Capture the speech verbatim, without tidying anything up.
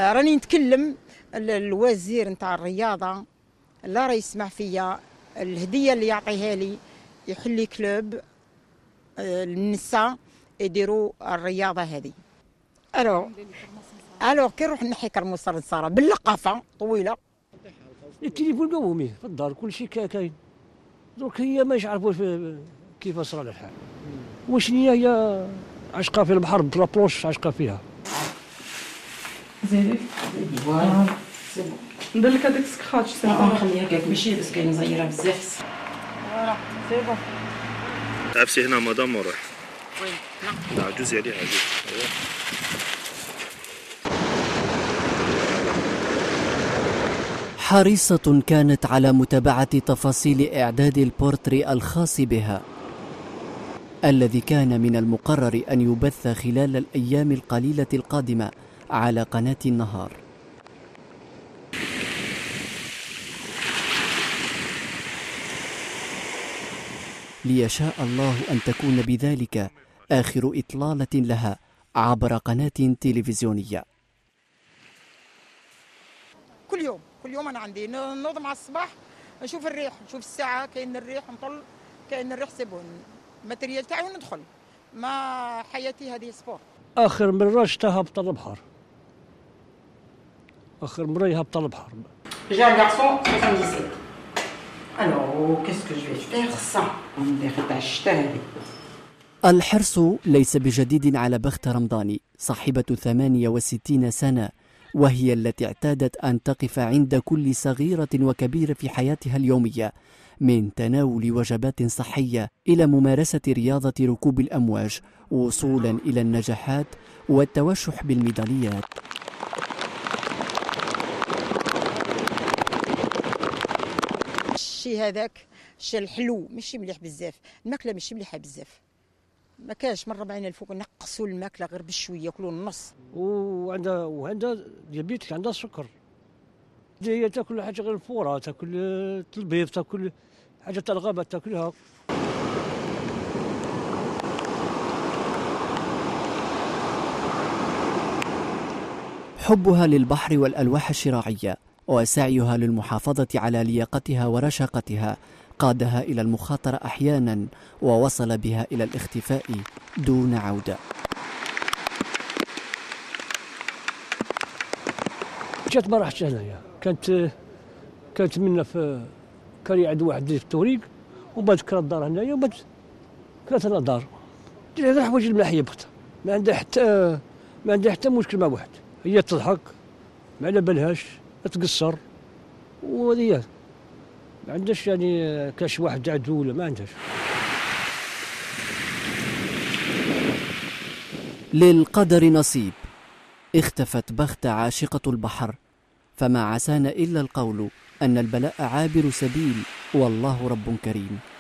راني نتكلم الوزير نتاع الرياضه لا راه يسمع فيا، الهديه اللي يعطيها لي يحلي كلوب النساء يديروا الرياضه هذه. الو الو كي نروح نحي كرموس النصارى باللقافه طويله. التليفون قومي في الدار كل شيء كاين، درك هي ما يعرفوش كيف صرا الحال. واش هي هي عشقه في البحر بلابلوش عشقه فيها. زيدي فوالا سي بون. ندير لك هذاك السكراتش سي بون. نخليها هكاك ماشي بس كاين مزيره بزاف. فوالا سي بون. عفسي هنا مدام وروح. وين؟ لا عجوز عليها عجوز. حريصة كانت على متابعة تفاصيل إعداد البورتري الخاص بها، الذي كان من المقرر أن يبث خلال الأيام القليلة القادمة على قناة النهار. ليشاء الله أن تكون بذلك آخر إطلالة لها عبر قناة تلفزيونية. كل يوم كل يوم انا عندي نوض مع الصباح نشوف الريح، نشوف الساعه كاين الريح نطل، كاين الريح سيبون الماتريال تاعي وندخل. ما حياتي هذه سبور. اخر مره شفتها هبط البحر، اخر مره يهبط البحر. جا غارسون سبعة وسبعين. الو كيسكو جو في فير سا ندير تاع الشتا هذه. الحرص ليس بجديد على بخت رمضاني صاحبة ثمانية وستين سنة، وهي التي اعتادت أن تقف عند كل صغيرة وكبيرة في حياتها اليومية، من تناول وجبات صحية إلى ممارسة رياضة ركوب الأمواج، وصولا إلى النجاحات والتوشح بالميداليات. الشيء هذاك الشيء الحلو ماشي مليح بزاف، الماكله ماشي مليحه بزاف، ما كاش مره بعين الفوق نقصوا الماكله غير بشويه ياكلوا النص. وعندها وعندها ديابيتك، عندها السكر، هي تاكل حاجه غير الفوره، تاكل البيض، تاكل حاجه تاع الغابات تاكلها. حبها للبحر والألواح الشراعية وسعيها للمحافظة على لياقتها ورشاقتها قادها إلى المخاطرة أحيانا، ووصل بها إلى الاختفاء دون عودة. جات ما راحتش هنايا، كانت كانت منا في كان عند واحد في الطريق، وبعد كرات الدار هنايا، وبعد كرات لنا دار. دير هذا الحوايج الملاحيه بختها، ما عندها حتى ما عندها حتى مشكل مع واحد، هي تضحك ما على بالهاش، تقصر، وهذه ما عندهاش يعني كاش واحد عدو ولا ما عندهاش. للقدر نصيب، اختفت بخت عاشقة البحر، فما عسانا إلا القول أن البلاء عابر سبيل والله رب كريم.